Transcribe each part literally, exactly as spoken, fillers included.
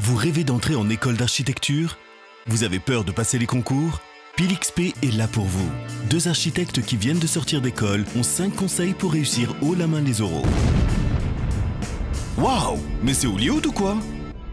Vous rêvez d'entrer en école d'architecture? Vous avez peur de passer les concours? Pile X P est là pour vous. Deux architectes qui viennent de sortir d'école ont cinq conseils pour réussir haut la main les oraux. Waouh! Mais c'est Hollywood ou quoi?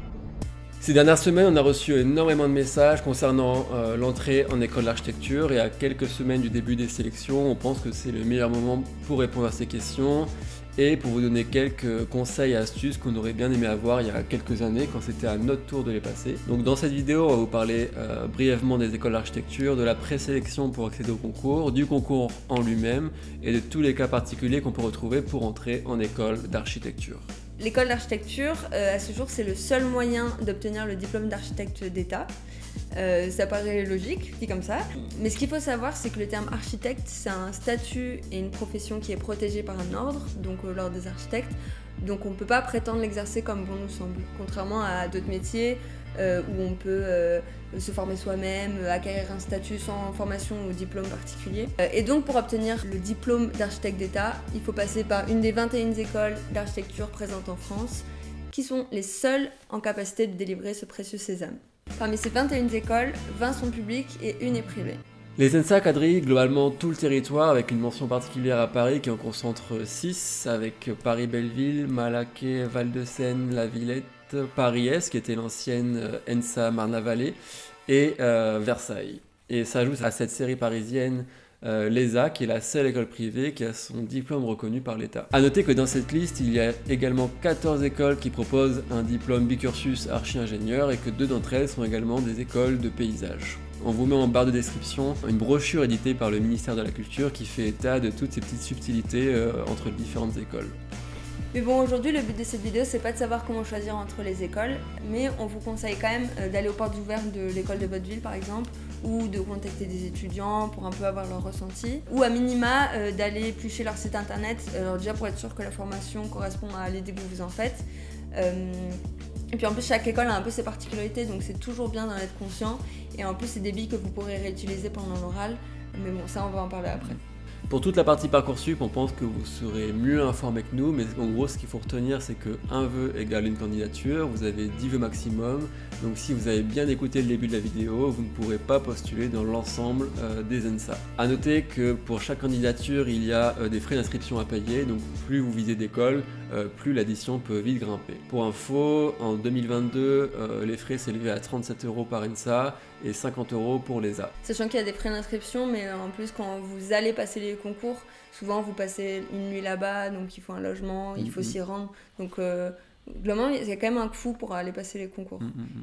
Ces dernières semaines, on a reçu énormément de messages concernant euh, l'entrée en école d'architecture et à quelques semaines du début des sélections, on pense que c'est le meilleur moment pour répondre à ces questions et pour vous donner quelques conseils et astuces qu'on aurait bien aimé avoir il y a quelques années quand c'était à notre tour de les passer. Donc dans cette vidéo, on va vous parler euh, brièvement des écoles d'architecture, de la présélection pour accéder au concours, du concours en lui-même et de tous les cas particuliers qu'on peut retrouver pour entrer en école d'architecture. L'école d'architecture, euh, à ce jour, c'est le seul moyen d'obtenir le diplôme d'architecte d'État. Euh, ça paraît logique, dit comme ça. Mais ce qu'il faut savoir, c'est que le terme architecte, c'est un statut et une profession qui est protégée par un ordre, donc euh, l'ordre des architectes. Donc on ne peut pas prétendre l'exercer comme bon nous semble. Contrairement à d'autres métiers euh, où on peut euh, se former soi-même, acquérir un statut sans formation ou diplôme particulier. Euh, et donc pour obtenir le diplôme d'architecte d'État, il faut passer par une des vingt et une écoles d'architecture présentes en France, qui sont les seules en capacité de délivrer ce précieux sésame. Parmi ces vingt et une écoles, vingt sont publiques et une est privée. Les ENSA quadrillent globalement tout le territoire avec une mention particulière à Paris qui en concentre six avec Paris-Belleville, Malaquais, Val-de-Seine, La Villette, Paris-Est qui était l'ancienne ENSA Marne-la-Vallée et euh, Versailles. Et s'ajoute à cette série parisienne euh, l'E S A qui est la seule école privée qui a son diplôme reconnu par l'État. A noter que dans cette liste il y a également quatorze écoles qui proposent un diplôme bicursus archi-ingénieur et que deux d'entre elles sont également des écoles de paysage. On vous met en barre de description une brochure éditée par le ministère de la Culture qui fait état de toutes ces petites subtilités euh, entre les différentes écoles. Mais bon, aujourd'hui, le but de cette vidéo, c'est pas de savoir comment choisir entre les écoles, mais on vous conseille quand même d'aller aux portes ouvertes de l'école de votre ville, par exemple, ou de contacter des étudiants pour un peu avoir leur ressenti, ou à minima euh, d'aller éplucher leur site internet, alors déjà pour être sûr que la formation correspond à l'idée que vous en faites. Euh, Et puis en plus chaque école a un peu ses particularités, donc c'est toujours bien d'en être conscient. Et en plus c'est des billes que vous pourrez réutiliser pendant l'oral, mais bon ça on va en parler après. Pour toute la partie Parcoursup, on pense que vous serez mieux informé que nous, mais en gros ce qu'il faut retenir c'est que un vœu égale une candidature, vous avez dix vœux maximum, donc si vous avez bien écouté le début de la vidéo, vous ne pourrez pas postuler dans l'ensemble euh, des ENSA. A noter que pour chaque candidature il y a euh, des frais d'inscription à payer, donc plus vous visez d'école, euh, plus l'addition peut vite grimper. Pour info, en deux mille vingt-deux, euh, les frais s'élevaient à trente-sept euros par ENSA et cinquante euros pour l'E S A. Sachant qu'il y a des frais d'inscription, mais en plus quand vous allez passer les concours, souvent vous passez une nuit là-bas, donc il faut un logement, il faut mm-hmm. s'y rendre. Donc euh, globalement, il y a quand même un coût pour aller passer les concours.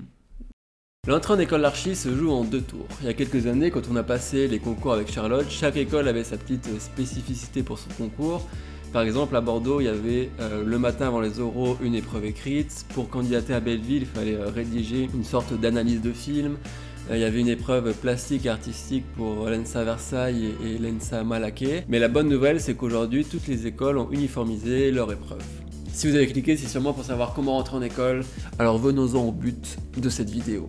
Mm-hmm. L'entrée en école d'archi se joue en deux tours. Il y a quelques années, quand on a passé les concours avec Charlotte, chaque école avait sa petite spécificité pour son concours. Par exemple, à Bordeaux, il y avait euh, le matin avant les oraux une épreuve écrite. Pour candidater à Belleville, il fallait euh, rédiger une sorte d'analyse de film. Euh, il y avait une épreuve plastique et artistique pour l'ENSA Versailles et, et l'ENSA Malaquais. Mais la bonne nouvelle, c'est qu'aujourd'hui, toutes les écoles ont uniformisé leur épreuve. Si vous avez cliqué, c'est sûrement pour savoir comment rentrer en école. Alors venons-en au but de cette vidéo.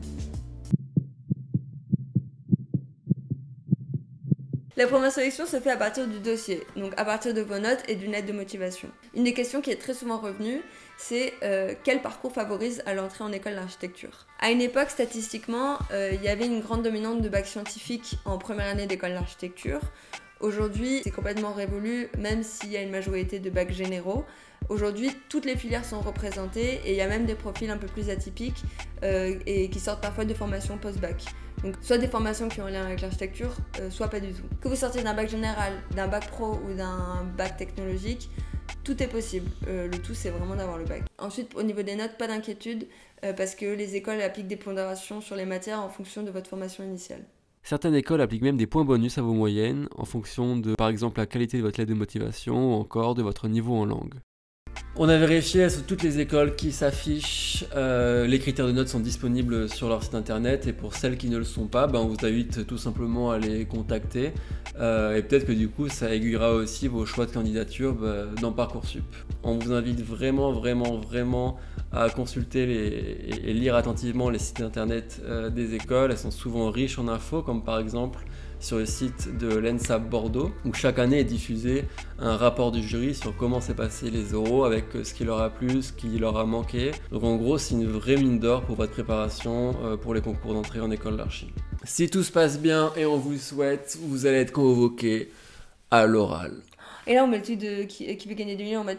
La première sélection se fait à partir du dossier, donc à partir de vos notes et d'une lettre de motivation. Une des questions qui est très souvent revenue, c'est euh, quel parcours favorise à l'entrée en école d'architecture. À une époque, statistiquement, euh, il y avait une grande dominante de bac scientifique en première année d'école d'architecture. Aujourd'hui, c'est complètement révolu, même s'il y a une majorité de bacs généraux. Aujourd'hui, toutes les filières sont représentées et il y a même des profils un peu plus atypiques euh, et qui sortent parfois de formations post-bac. Donc soit des formations qui ont un lien avec l'architecture, euh, soit pas du tout. Que vous sortiez d'un bac général, d'un bac pro ou d'un bac technologique, tout est possible. Euh, le tout, c'est vraiment d'avoir le bac. Ensuite, au niveau des notes, pas d'inquiétude, euh, parce que les écoles appliquent des pondérations sur les matières en fonction de votre formation initiale. Certaines écoles appliquent même des points bonus à vos moyennes en fonction de, par exemple, la qualité de votre lettre de motivation ou encore de votre niveau en langue. On a vérifié sur toutes les écoles qui s'affichent, euh, les critères de notes sont disponibles sur leur site internet et pour celles qui ne le sont pas, ben on vous invite tout simplement à les contacter euh, et peut-être que du coup ça aiguillera aussi vos choix de candidature ben, dans Parcoursup. On vous invite vraiment vraiment vraiment à consulter les, et lire attentivement les sites internet euh, des écoles, elles sont souvent riches en infos comme par exemple sur le site de l'E N S A B Bordeaux, où chaque année est diffusé un rapport du jury sur comment s'est passé les oraux, avec ce qui leur a plu, ce qui leur a manqué. Donc en gros, c'est une vraie mine d'or pour votre préparation pour les concours d'entrée en école d'archi. Si tout se passe bien et on vous le souhaite, vous allez être convoqué à l'oral. Et là, on met le truc de qui, qui veut gagner des millions en mode.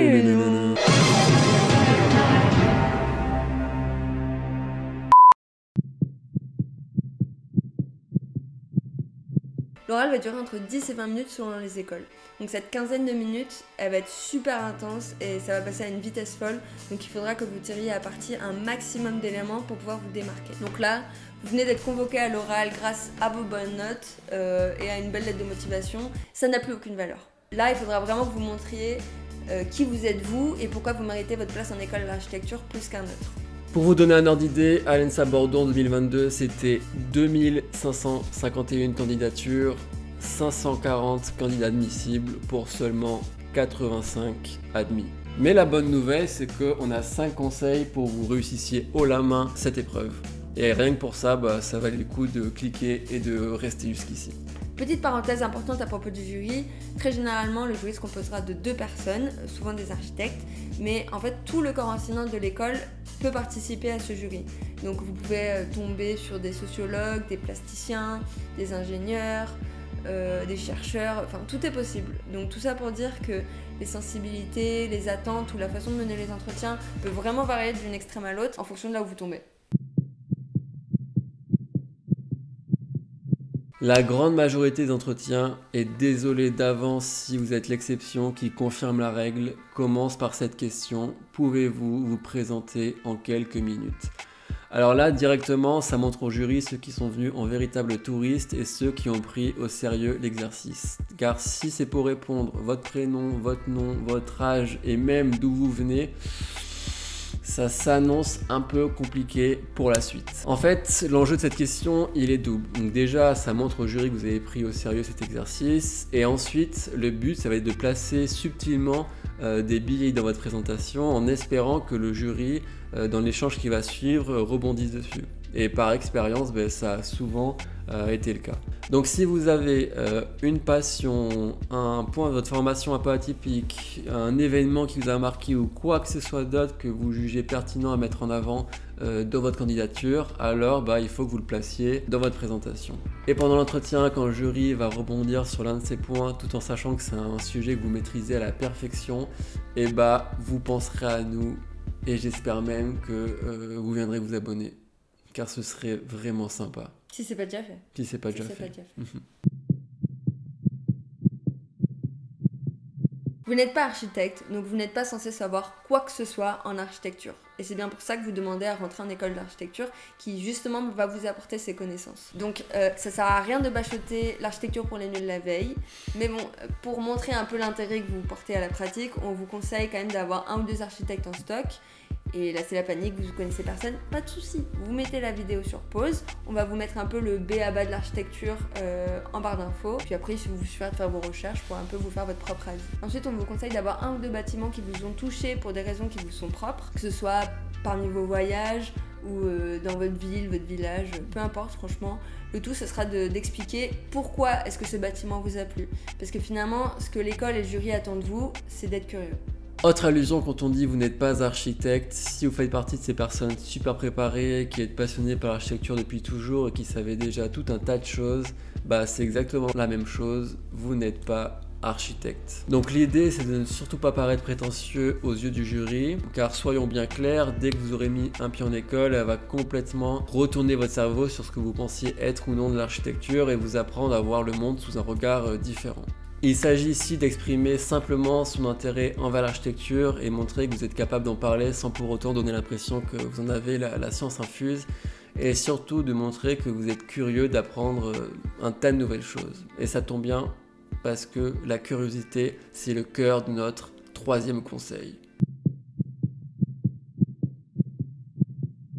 L'oral va durer entre dix et vingt minutes selon les écoles. Donc cette quinzaine de minutes, elle va être super intense et ça va passer à une vitesse folle. Donc il faudra que vous tiriez à partir un maximum d'éléments pour pouvoir vous démarquer. Donc là, vous venez d'être convoqué à l'oral grâce à vos bonnes notes euh, et à une belle lettre de motivation. Ça n'a plus aucune valeur. Là, il faudra vraiment que vous montriez euh, qui vous êtes vous et pourquoi vous méritez votre place en école d'architecture plus qu'un autre. Pour vous donner un ordre d'idée, à l'E N S A Bordeaux en deux mille vingt-deux, c'était deux mille cinq cent cinquante et une candidatures, cinq cent quarante candidats admissibles pour seulement quatre-vingt-cinq admis. Mais la bonne nouvelle, c'est qu'on a cinq conseils pour que vous réussissiez haut la main cette épreuve. Et rien que pour ça, bah, ça valait le coup de cliquer et de rester jusqu'ici. Petite parenthèse importante à propos du jury, très généralement le jury se composera de deux personnes, souvent des architectes, mais en fait tout le corps enseignant de l'école peut participer à ce jury. Donc vous pouvez tomber sur des sociologues, des plasticiens, des ingénieurs, euh, des chercheurs, enfin tout est possible. Donc tout ça pour dire que les sensibilités, les attentes ou la façon de mener les entretiens peut vraiment varier d'une extrême à l'autre en fonction de là où vous tombez. La grande majorité d'entretiens, et désolé d'avance si vous êtes l'exception qui confirme la règle, commence par cette question: pouvez-vous vous présenter en quelques minutes? Alors là, directement, ça montre au jury ceux qui sont venus en véritables touristes et ceux qui ont pris au sérieux l'exercice. Car si c'est pour répondre votre prénom, votre nom, votre âge et même d'où vous venez, ça s'annonce un peu compliqué pour la suite. En fait, l'enjeu de cette question, il est double. Donc déjà, ça montre au jury que vous avez pris au sérieux cet exercice. Et ensuite, le but, ça va être de placer subtilement euh, des billets dans votre présentation en espérant que le jury, euh, dans l'échange qui va suivre, euh, rebondisse dessus. Et par expérience, ben, ça a souvent euh, été le cas. Donc si vous avez euh, une passion, un point de votre formation un peu atypique, un événement qui vous a marqué ou quoi que ce soit d'autre que vous jugez pertinent à mettre en avant euh, dans votre candidature, alors bah, il faut que vous le placiez dans votre présentation. Et pendant l'entretien, quand le jury va rebondir sur l'un de ces points, tout en sachant que c'est un sujet que vous maîtrisez à la perfection, et bah, vous penserez à nous et j'espère même que euh, vous viendrez vous abonner. Car ce serait vraiment sympa. Si c'est pas déjà fait. Si c'est pas, si déjà, c'est fait. pas déjà fait. Mmh. Vous n'êtes pas architecte, donc vous n'êtes pas censé savoir quoi que ce soit en architecture. Et c'est bien pour ça que vous demandez à rentrer en école d'architecture qui justement va vous apporter ces connaissances. Donc euh, ça sert à rien de bachoter l'architecture pour les nuls la veille. Mais bon, pour montrer un peu l'intérêt que vous portez à la pratique, on vous conseille quand même d'avoir un ou deux architectes en stock. Et là c'est la panique, vous ne connaissez personne, pas de souci. Vous mettez la vidéo sur pause, on va vous mettre un peu le B A B A de l'architecture euh, en barre d'infos. Puis après, il vous suffira de faire vos recherches pour un peu vous faire votre propre avis. Ensuite, on vous conseille d'avoir un ou deux bâtiments qui vous ont touché pour des raisons qui vous sont propres, que ce soit parmi vos voyages ou euh, dans votre ville, votre village, peu importe franchement. Le tout, ce sera de, d'expliquer pourquoi est-ce que ce bâtiment vous a plu. Parce que finalement, ce que l'école et le jury attendent de vous, c'est d'être curieux. Autre allusion quand on dit vous n'êtes pas architecte, si vous faites partie de ces personnes super préparées, qui êtes passionnées par l'architecture depuis toujours et qui savaient déjà tout un tas de choses, bah c'est exactement la même chose, vous n'êtes pas architecte. Donc l'idée c'est de ne surtout pas paraître prétentieux aux yeux du jury, car soyons bien clairs, dès que vous aurez mis un pied en école, elle va complètement retourner votre cerveau sur ce que vous pensiez être ou non de l'architecture et vous apprendre à voir le monde sous un regard différent. Il s'agit ici d'exprimer simplement son intérêt envers l'architecture et montrer que vous êtes capable d'en parler sans pour autant donner l'impression que vous en avez la, la science infuse, et surtout de montrer que vous êtes curieux d'apprendre un tas de nouvelles choses. Et ça tombe bien parce que la curiosité, c'est le cœur de notre troisième conseil.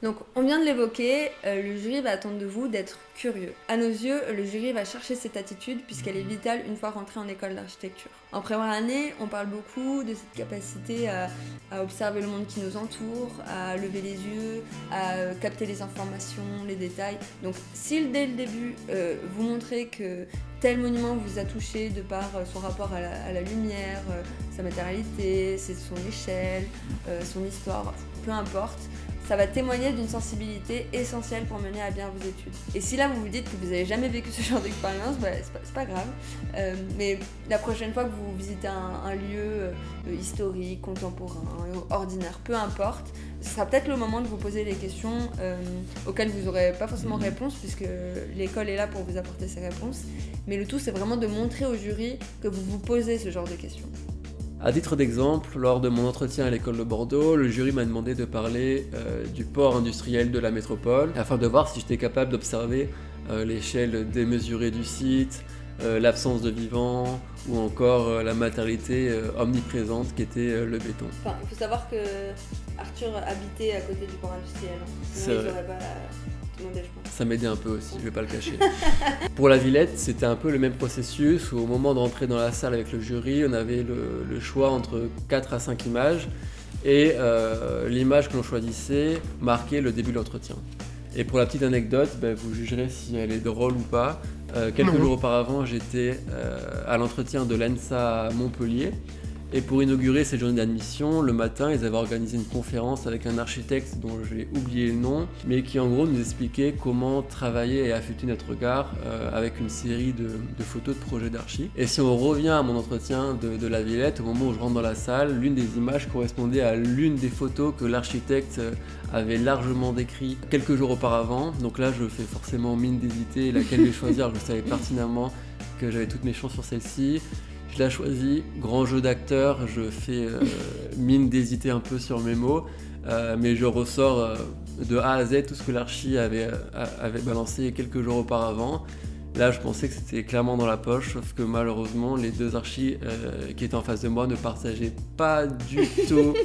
Donc, on vient de l'évoquer, euh, le jury va attendre de vous d'être curieux. À nos yeux, le jury va chercher cette attitude puisqu'elle est vitale une fois rentré en école d'architecture. En première année, on parle beaucoup de cette capacité à, à observer le monde qui nous entoure, à lever les yeux, à capter les informations, les détails. Donc, si dès le début, euh, vous montrez que tel monument vous a touché de par son rapport à la, à la lumière, euh, sa matérialité, son échelle, euh, son histoire, peu importe, ça va témoigner d'une sensibilité essentielle pour mener à bien vos études. Et si là vous vous dites que vous n'avez jamais vécu ce genre d'expérience, bah, c'est pas, c'est pas grave. Euh, mais la prochaine fois que vous visitez un, un lieu euh, historique, contemporain, ordinaire, peu importe, ce sera peut-être le moment de vous poser des questions euh, auxquelles vous n'aurez pas forcément réponse, puisque l'école est là pour vous apporter ces réponses. Mais le tout, c'est vraiment de montrer au jury que vous vous posez ce genre de questions. À titre d'exemple, lors de mon entretien à l'école de Bordeaux, le jury m'a demandé de parler euh, du port industriel de la métropole, afin de voir si j'étais capable d'observer euh, l'échelle démesurée du site, euh, l'absence de vivants, ou encore euh, la matérialité euh, omniprésente qui était euh, le béton. Enfin, il faut savoir que Arthur habitait à côté du port industriel, sinon ils n'auraient pas demandé, je pense. Ça m'aidait un peu aussi, je vais pas le cacher. Pour la Villette, c'était un peu le même processus où au moment de rentrer dans la salle avec le jury, on avait le, le choix entre quatre à cinq images et euh, l'image que l'on choisissait marquait le début de l'entretien. Et pour la petite anecdote, ben, vous jugerez si elle est drôle ou pas. Euh, quelques jours auparavant, j'étais euh, à l'entretien de l'E N S A à Montpellier. Et pour inaugurer cette journée d'admission, le matin, ils avaient organisé une conférence avec un architecte dont j'ai oublié le nom, mais qui en gros nous expliquait comment travailler et affûter notre regard euh, avec une série de, de photos de projets d'archi. Et si on revient à mon entretien de, de la Villette, au moment où je rentre dans la salle, l'une des images correspondait à l'une des photos que l'architecte avait largement décrit quelques jours auparavant. Donc là, je fais forcément mine d'hésiter laquelle je vais choisir. Je savais pertinemment que j'avais toutes mes chances sur celle-ci. Je l'ai choisi, grand jeu d'acteur, je fais euh, mine d'hésiter un peu sur mes mots, euh, mais je ressors euh, de A à Z tout ce que l'archi avait, euh, avait balancé quelques jours auparavant. Là, je pensais que c'était clairement dans la poche, sauf que malheureusement, les deux archis euh, qui étaient en face de moi ne partageaient pas du tout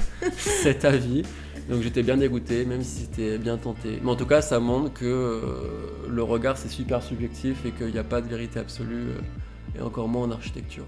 cet avis. Donc j'étais bien dégoûté, même si c'était bien tenté. Mais en tout cas, ça montre que euh, le regard, c'est super subjectif et qu'il n'y a pas de vérité absolue. Euh, et encore moins en architecture.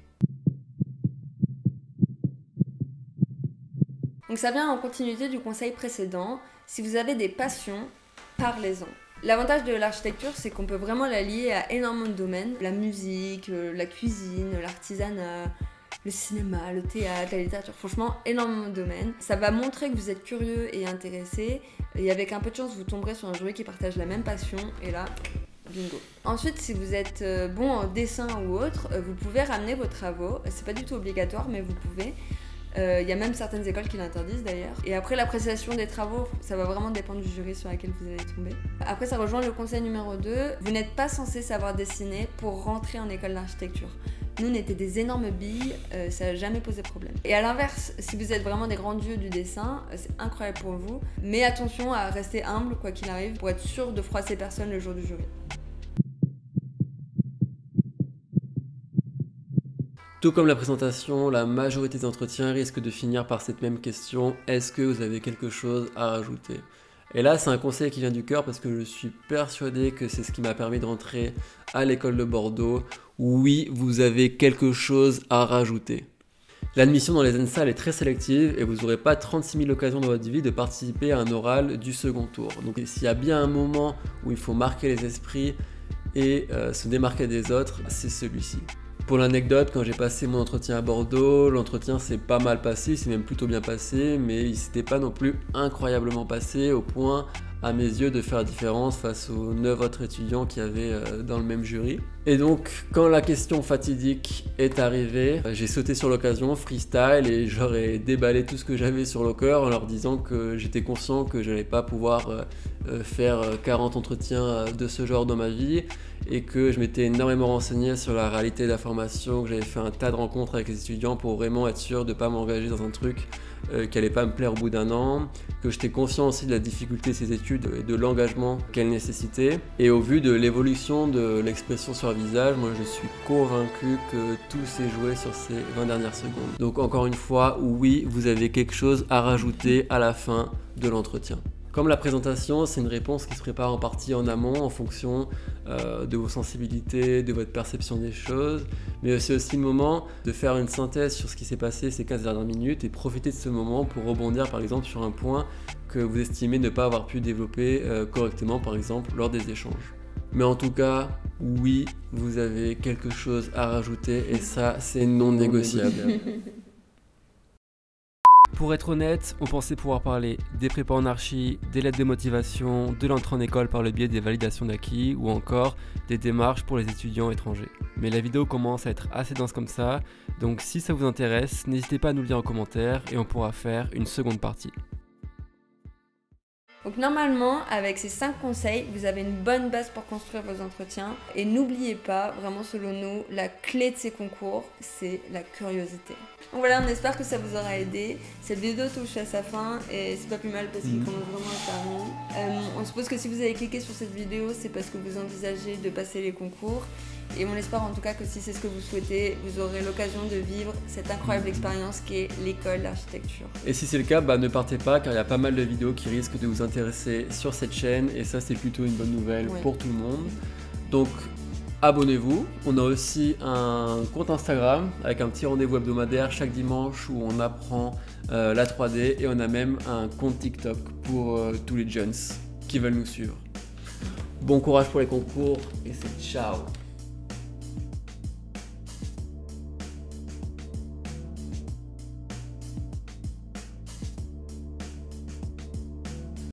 Donc ça vient en continuité du conseil précédent. Si vous avez des passions, parlez-en. L'avantage de l'architecture, c'est qu'on peut vraiment la lier à énormément de domaines. La musique, la cuisine, l'artisanat, le cinéma, le théâtre, la littérature, franchement, énormément de domaines. Ça va montrer que vous êtes curieux et intéressé. Et avec un peu de chance, vous tomberez sur un jury qui partage la même passion. Et là... bingo. Ensuite, si vous êtes bon en dessin ou autre, vous pouvez ramener vos travaux. C'est pas du tout obligatoire, mais vous pouvez. Il euh, y a même certaines écoles qui l'interdisent d'ailleurs. Et après, l'appréciation des travaux, ça va vraiment dépendre du jury sur lequel vous allez tomber. Après, ça rejoint le conseil numéro deux. Vous n'êtes pas censé savoir dessiner pour rentrer en école d'architecture. Nous, on était des énormes billes, euh, ça n'a jamais posé problème. Et à l'inverse, si vous êtes vraiment des grands dieux du dessin, euh, c'est incroyable pour vous. Mais attention à rester humble, quoi qu'il arrive, pour être sûr de froisser personne le jour du jury. Tout comme la présentation, la majorité des entretiens risquent de finir par cette même question: est-ce que vous avez quelque chose à rajouter? Et là, c'est un conseil qui vient du cœur parce que je suis persuadé que c'est ce qui m'a permis de rentrer à l'école de Bordeaux. Oui, vous avez quelque chose à rajouter. L'admission dans les E N S A est très sélective et vous n'aurez pas trente-six mille occasions dans votre vie de participer à un oral du second tour. Donc s'il y a bien un moment où il faut marquer les esprits et euh, se démarquer des autres, c'est celui-ci. Pour l'anecdote, quand j'ai passé mon entretien à Bordeaux, l'entretien s'est pas mal passé, il s'est même plutôt bien passé, mais il s'était pas non plus incroyablement passé au point, à mes yeux, de faire la différence face aux neuf autres étudiants qui avaient euh, dans le même jury. Et donc, quand la question fatidique est arrivée, j'ai sauté sur l'occasion, freestyle, et j'aurais déballé tout ce que j'avais sur le cœur en leur disant que j'étais conscient que je n'allais pas pouvoir euh, euh, faire quarante entretiens de ce genre dans ma vie, et que je m'étais énormément renseigné sur la réalité de la formation, que j'avais fait un tas de rencontres avec les étudiants pour vraiment être sûr de ne pas m'engager dans un truc euh, qui n'allait pas me plaire au bout d'un an, que j'étais conscient aussi de la difficulté de ces études et de l'engagement qu'elles nécessitaient. Et au vu de l'évolution de l'expression sur le visage, moi je suis convaincu que tout s'est joué sur ces vingt dernières secondes. Donc encore une fois, oui, vous avez quelque chose à rajouter à la fin de l'entretien. Comme la présentation, c'est une réponse qui se prépare en partie en amont en fonction euh, de vos sensibilités, de votre perception des choses, mais c'est aussi le moment de faire une synthèse sur ce qui s'est passé ces quinze dernières minutes et profiter de ce moment pour rebondir par exemple sur un point que vous estimez ne pas avoir pu développer euh, correctement par exemple lors des échanges. Mais en tout cas, oui, vous avez quelque chose à rajouter et ça, c'est non négociable. Pour être honnête, on pensait pouvoir parler des prépas en archi, des lettres de motivation, de l'entrée en école par le biais des validations d'acquis ou encore des démarches pour les étudiants étrangers. Mais la vidéo commence à être assez dense comme ça, donc si ça vous intéresse, n'hésitez pas à nous le dire en commentaire et on pourra faire une seconde partie. Donc normalement, avec ces cinq conseils, vous avez une bonne base pour construire vos entretiens. Et n'oubliez pas, vraiment selon nous, la clé de ces concours, c'est la curiosité. Donc voilà, on espère que ça vous aura aidé. Cette vidéo touche à sa fin et c'est pas plus mal parce qu'il commence vraiment à faire nuit. Euh, on suppose que si vous avez cliqué sur cette vidéo, c'est parce que vous envisagez de passer les concours. Et on espère en tout cas que si c'est ce que vous souhaitez, vous aurez l'occasion de vivre cette incroyable expérience qui est l'école d'architecture. Et si c'est le cas, bah, ne partez pas car il y a pas mal de vidéos qui risquent de vous intéresser sur cette chaîne et ça c'est plutôt une bonne nouvelle Ouais. pour tout le monde. Donc abonnez-vous, on a aussi un compte Instagram avec un petit rendez-vous hebdomadaire chaque dimanche où on apprend euh, la trois D et on a même un compte TikTok pour euh, tous les jeunes qui veulent nous suivre. Bon courage pour les concours et c'est ciao!